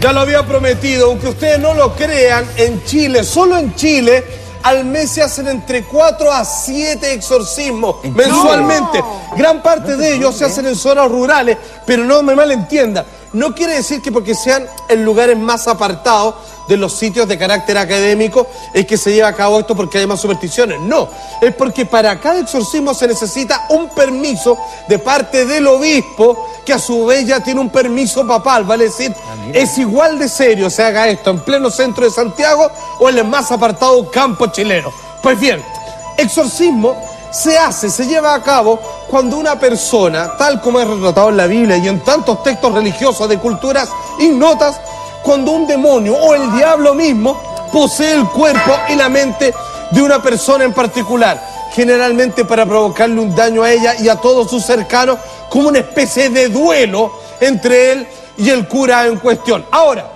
Ya lo había prometido, aunque ustedes no lo crean, en Chile, solo en Chile, al mes se hacen entre 4 a 7 exorcismos mensualmente. Gran parte de ellos se hacen en zonas rurales, pero no me malentiendan. No quiere decir que porque sean en lugares más apartados de los sitios de carácter académico es que se lleva a cabo esto porque hay más supersticiones. No, es porque para cada exorcismo se necesita un permiso de parte del obispo, que a su vez ya tiene un permiso papal, vale decir, es igual de serio se haga esto en pleno centro de Santiago o en el más apartado campo chileno. Pues bien, exorcismo se lleva a cabo cuando una persona, tal como es retratado en la Biblia y en tantos textos religiosos de culturas ignotas, cuando un demonio o el diablo mismo posee el cuerpo y la mente de una persona en particular, generalmente para provocarle un daño a ella y a todos sus cercanos, como una especie de duelo entre él y el cura en cuestión. Ahora,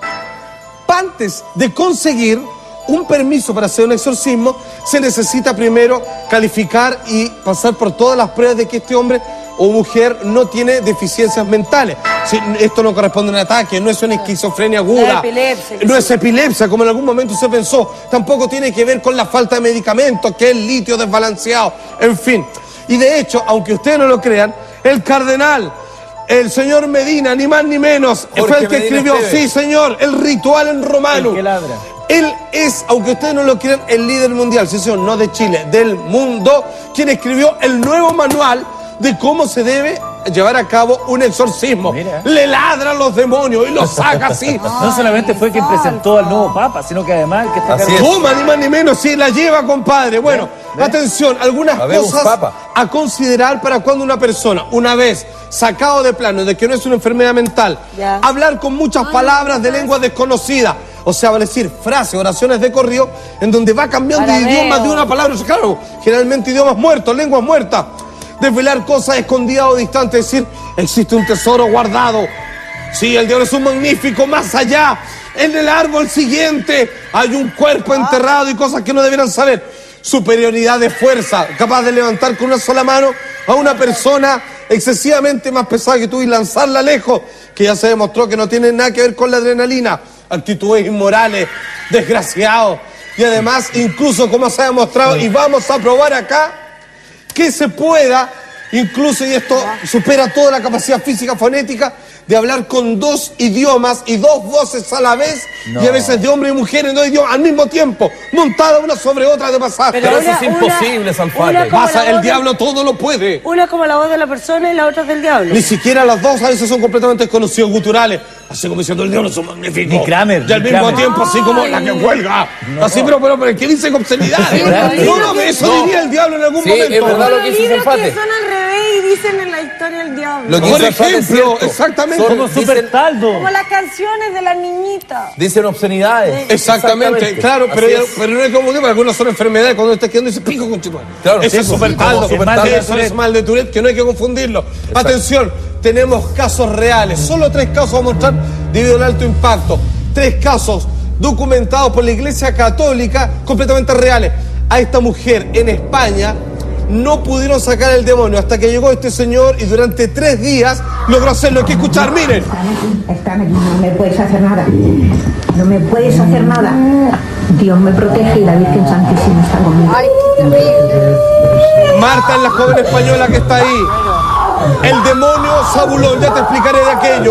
antes de conseguir un permiso para hacer un exorcismo, se necesita primero calificar y pasar por todas las pruebas de que este hombre o mujer no tiene deficiencias mentales. Si esto no corresponde a un ataque, no es una esquizofrenia aguda, no es epilepsia como en algún momento se pensó, tampoco tiene que ver con la falta de medicamentos, que es el litio desbalanceado, en fin. Y de hecho, aunque ustedes no lo crean, el cardenal, el señor Medina, ni más ni menos, fue el que escribió, sí señor, el ritual en romano. El que ladra. Él es, aunque ustedes no lo crean, el líder mundial, sí señor, no de Chile, del mundo, quien escribió el nuevo manual de cómo se debe llevar a cabo un exorcismo. Mira. Le ladra a los demonios y los saca así. No solamente fue quien presentó al nuevo papa, sino que además el que está toma, ni más ni menos, sí, la lleva, compadre. Bueno, atención, algunas cosas a considerar para cuando una persona, una vez sacado de plano de que no es una enfermedad mental, hablar con muchas palabras de lengua desconocida. O sea, va a decir frases, oraciones de corrido, en donde va cambiando de idiomas de una palabra. Claro, generalmente idiomas muertos, lenguas muertas. Desvelar cosas escondidas o distantes, es decir, existe un tesoro guardado. Sí, el diablo es un magnífico, más allá, en el árbol siguiente, hay un cuerpo enterrado y cosas que no debieran saber. Superioridad de fuerza, capaz de levantar con una sola mano a una persona excesivamente más pesada que tú y lanzarla lejos, que ya se demostró que no tiene nada que ver con la adrenalina. Actitudes inmorales, desgraciados. Y además, incluso como se ha demostrado, y vamos a probar acá, que se pueda, incluso, y esto supera toda la capacidad física fonética, de hablar con 2 idiomas y 2 voces a la vez, y a veces de hombre y mujer en 2 idiomas al mismo tiempo, montada una sobre otra de pasaje. Pero eso es imposible, Sanfate. Pasa, el diablo todo lo puede. Una como la voz de la persona y la otra del diablo. Ni siquiera las dos a veces son completamente desconocidos, guturales. Así como diciendo el diablo son magníficos. Ni Kramer. Y al mismo tiempo así como la que cuelga. No. Así, pero el que dice obscenidades. No, eso diría el diablo en algún momento. Es verdad lo que hizo Sanfate. Que son al revés y dicen en la historia el diablo. Lo que por ejemplo, exactamente. Como Super Taldo. Como las canciones de la niñita. Dicen obscenidades. Exactamente, claro, pero no es como que para algunos son enfermedades. Cuando está quedando dice pico con chico. Claro, eso es Super Taldo. Eso es mal de Tourette, que no hay que confundirlo. Exacto. Atención, tenemos casos reales. Solo 3 casos vamos a mostrar debido al alto impacto. 3 casos documentados por la Iglesia Católica completamente reales. A esta mujer en España no pudieron sacar el demonio hasta que llegó este señor y durante 3 días logró hacerlo. Hay que escuchar, miren. Están aquí, no me puedes hacer nada. No me puedes hacer nada. Dios me protege y la Virgen Santísima está conmigo. Marta es la joven española que está ahí. El demonio Zabulón, ya te explicaré de aquello.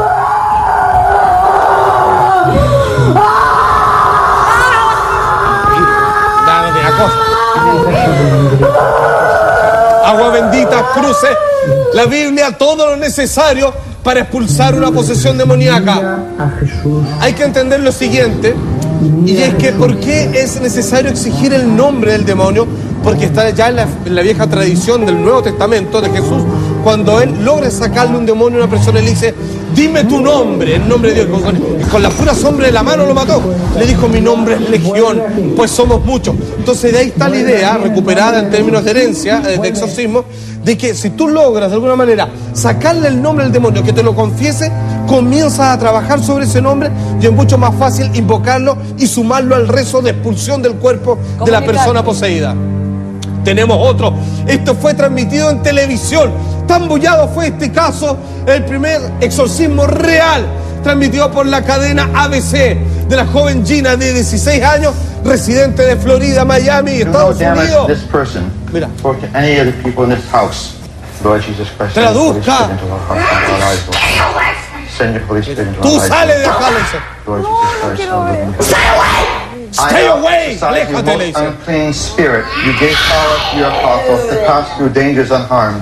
Agua bendita, cruces, la Biblia, todo lo necesario para expulsar una posesión demoníaca. Hay que entender lo siguiente, y es que ¿por qué es necesario exigir el nombre del demonio? Porque está ya en la vieja tradición del Nuevo Testamento de Jesús, cuando él logra sacarle un demonio a una persona y le dice, dime tu nombre, el nombre de Dios, con la pura sombra de la mano lo mató. Le dijo, mi nombre es Legión, pues somos muchos. Entonces de ahí está la idea, recuperada en términos de herencia, de exorcismo, de que si tú logras de alguna manera sacarle el nombre al demonio, que te lo confiese, comienzas a trabajar sobre ese nombre y es mucho más fácil invocarlo y sumarlo al rezo de expulsión del cuerpo de la persona poseída. Tenemos otro. Esto fue transmitido en televisión. Tan bullado fue este caso, el primer exorcismo real transmitido por la cadena ABC de la joven Gina de 16 años, residente de Florida, Miami, Estados Unidos. Mira. Traduzca. Tú sales de acá, Stay away! Aléjate, le dice. Unclean spirit, you gave power to your apostles to pass through dangers unharmed.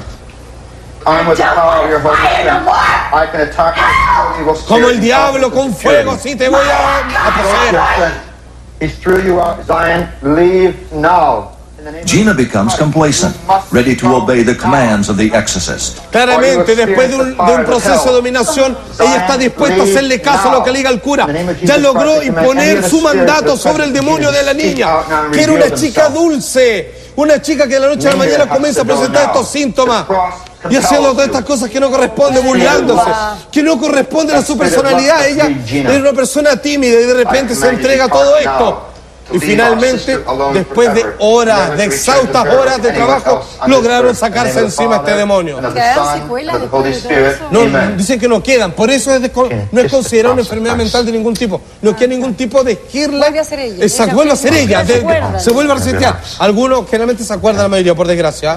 Armed with the power of your Holy Spirit, I can attack the evil spirit. Como el diablo con fuego, sí te voy a poseer. He's through you out, Zion. Leave now. Gina becomes complacent, ready to obey the commands of the exorcist. Claramente, después de un proceso de dominación, ella está dispuesta a hacerle caso a lo que le diga el cura. Ya logró imponer su mandato sobre el demonio de la niña, que era una chica dulce, una chica que de la noche a la mañana comienza a presentar estos síntomas y haciendo todas estas cosas que no corresponden, burlándose, que no corresponden a su personalidad. Ella era una persona tímida y de repente se entrega a todo esto. Y finalmente, después de horas, de exhaustas horas de trabajo, lograron sacarse encima a este demonio. ¿Quedan secuelas después de todo eso? No, dicen que no quedan, por eso no es considerada una enfermedad mental de ningún tipo. No queda ningún tipo de esquirla. Vuelve a ser ella. Exacto, vuelve a ser ella. Se vuelve a resetear. Algunos generalmente se acuerdan, la mayoría, por desgracia.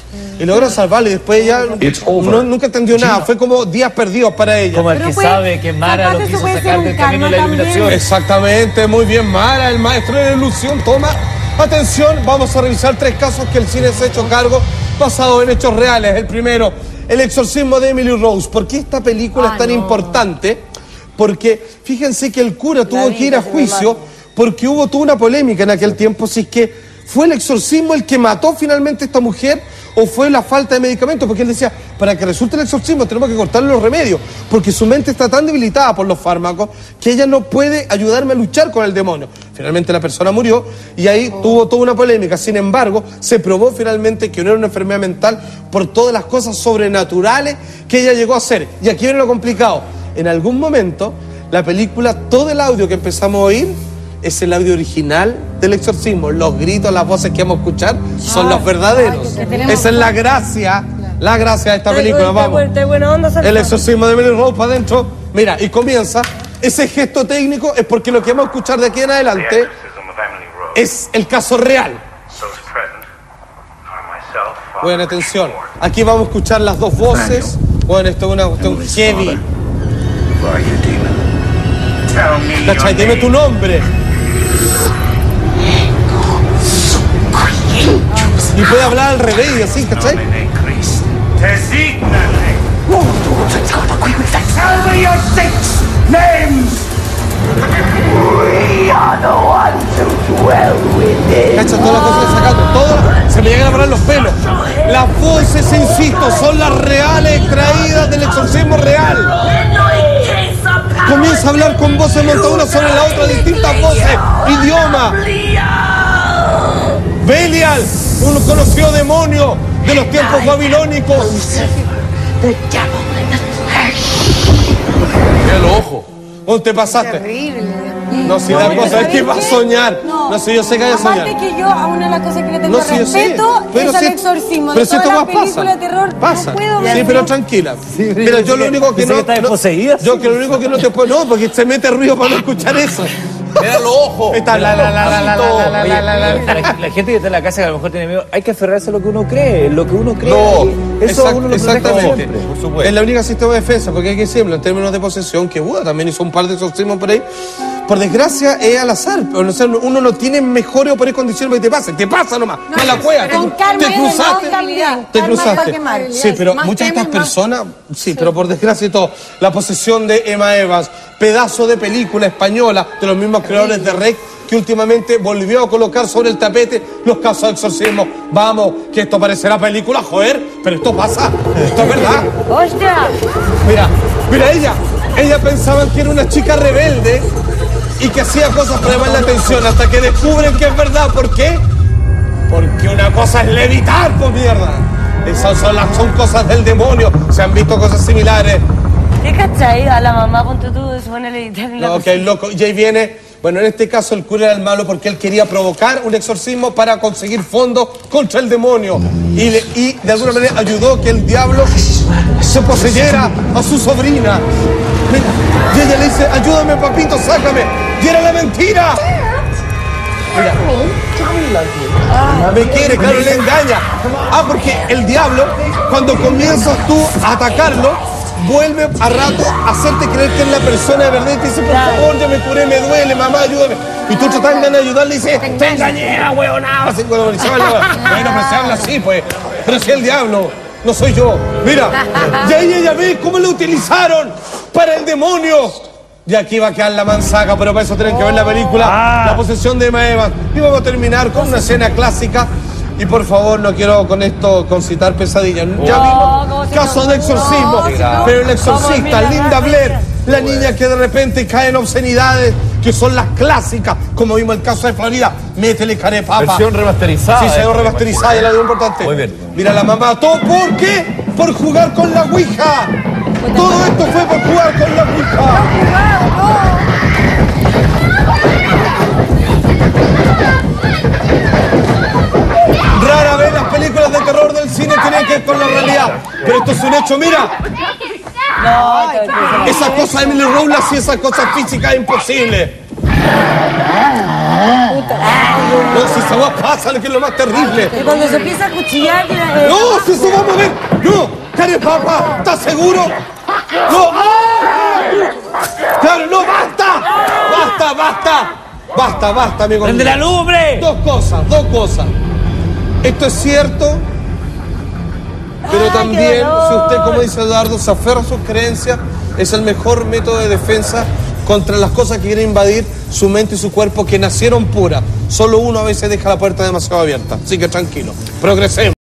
Y logró salvarla y después ella nunca entendió nada. Fue como días perdidos para ella. Como el que sabe que Mara lo quiso sacar del camino de la iluminación. Exactamente, muy bien, Mara, el maestro de la ilusión. Toma, atención, vamos a revisar 3 casos que el cine se ha hecho cargo basados en hechos reales. El primero, el exorcismo de Emily Rose. ¿Por qué esta película es tan importante? Porque fíjense que el cura tuvo que ir a juicio porque hubo toda una polémica en aquel tiempo si es que fue el exorcismo el que mató finalmente a esta mujer o fue la falta de medicamentos, porque él decía, para que resulte el exorcismo tenemos que cortarle los remedios, porque su mente está tan debilitada por los fármacos que ella no puede ayudarme a luchar con el demonio. Finalmente la persona murió y ahí tuvo toda una polémica. Sin embargo, se probó finalmente que no era una enfermedad mental por todas las cosas sobrenaturales que ella llegó a hacer. Y aquí viene lo complicado. En algún momento, la película, todo el audio que empezamos a oír es el audio original del exorcismo. Los gritos, las voces que vamos a escuchar son los verdaderos. Esa es la gracia de esta película. Vamos. El exorcismo de Emily Rose para adentro. Mira, y comienza. Ese gesto técnico es porque lo que vamos a escuchar de aquí en adelante es el caso real. Buena atención. Aquí vamos a escuchar las dos voces. Bueno, esto es una cuestión heavy. ¿Cachai? Dime tu nombre. Y puede hablar al revés y así, ¿cachai? ¿Cachai? Todas las cosas que sacando, todas se me llegan a parar los pelos. Las voces, insisto, son las reales extraídas del exorcismo real. Comienza a hablar con voces montadas una sobre la otra, distintas voces, idioma. Belial, un conocido demonio de los tiempos babilónicos. Mira los ojos. ¿Dónde te pasaste? Terrible. No, si la cosa es que va a soñar. No, si yo sé que hay a soñar. Aparte que yo, a una de las cosas que le tengo No, sí, yo sé. respeto Pero es al si- exorcismo. pero De si todas esto las más películas pasa. de terror, Pasa. no puedo Sí, ver. pero tranquila. Mira, yo lo único que dice no... que está no- poseída. Yo que lo único que no te puedo... No, porque se mete ruido para no escuchar eso. Mira los ojos. Está Oye, la gente que está en la casa que a lo mejor tiene miedo, hay que aferrarse a lo que uno cree, lo que uno cree. No, eso uno lo protege exactamente. siempre. Por supuesto. Es la única sistema de defensa, porque hay que decirlo, en términos de posesión, que Buda también hizo un par de exorcismos por ahí. Por desgracia, es al azar. O sea, uno no tiene mejores o peores condiciones para que te pasa nomás. No, la cueva. Con karma Te cruzaste. Karma Te para cruzaste. quemar. Sí, pero Más muchas de estas temen, más- personas, sí, pero por desgracia y todo, la posesión de Emma Evans, pedazo de película española de los mismos creadores de Rec, que últimamente volvió a colocar sobre el tapete los casos de exorcismo. Vamos, que esto parecerá película, joder, pero esto pasa, esto es verdad. ¡Hostia! Mira ella pensaba que era una chica rebelde y que hacía cosas para llamar la atención hasta que descubren que es verdad. ¿Por qué? Porque una cosa es levitar, pues mierda. Esas son cosas del demonio. Se han visto cosas similares. ¿Qué cachai? A la mamá, ponte tú, se pone a editar en la No, que es loco. Y ahí viene, bueno, en este caso el cura era el malo porque él quería provocar un exorcismo para conseguir fondos contra el demonio. Y de alguna manera ayudó que el diablo se poseyera a su sobrina. Mira. Y ella le dice, ayúdame, papito, sácame. Y era la mentira. Mira. Me quiere, claro, le engaña. Porque el diablo, cuando comienzas tú a atacarlo, vuelve a rato a hacerte creer que es la persona de verdad y te dice, por favor, ya me curé, me duele, mamá, ayúdame. Y tú tratando de ayudarle y dices, te engañé, huevonao. Así, bueno, pero se habla así, pues. Pero si es el diablo, no soy yo. Mira, y ahí ella ve cómo lo utilizaron para el demonio. Y aquí va a quedar la manzaca, pero para eso tienen que ver la película La posesión de Emma Evans. Y vamos a terminar con una escena clásica. Y por favor, no quiero con esto concitar pesadillas. Ya vimos casos de exorcismo, pero el exorcista, Linda Blair, la niña que de repente cae en obscenidades, que son las clásicas, como vimos el caso de Florida. Métele carepapa. Versión remasterizada. Sí, se dio remasterizada, y la dio importante. Muy bien. Mira la mamá, ¿todo por qué? Por jugar con la Ouija. Todo esto fue por jugar con la Ouija. Rara vez las películas de terror del cine tienen que ver con la realidad. Pero esto es un hecho, mira. Esas cosas de Emily Rowland y esas cosas físicas es imposible. No, si esa voz pasa, que es lo más terrible. Y cuando se empieza a cuchillar... No, si eso vamos a ver. No, carepapa, ¿estás seguro? No. Claro, no, basta. Basta, amigo. ¡Prende la luz, hombre! Dos cosas. Esto es cierto, pero también, si usted, como dice Eduardo, se aferra a sus creencias, es el mejor método de defensa contra las cosas que quieren invadir su mente y su cuerpo, que nacieron puras. Solo uno a veces deja la puerta demasiado abierta. Así que tranquilo, progresemos.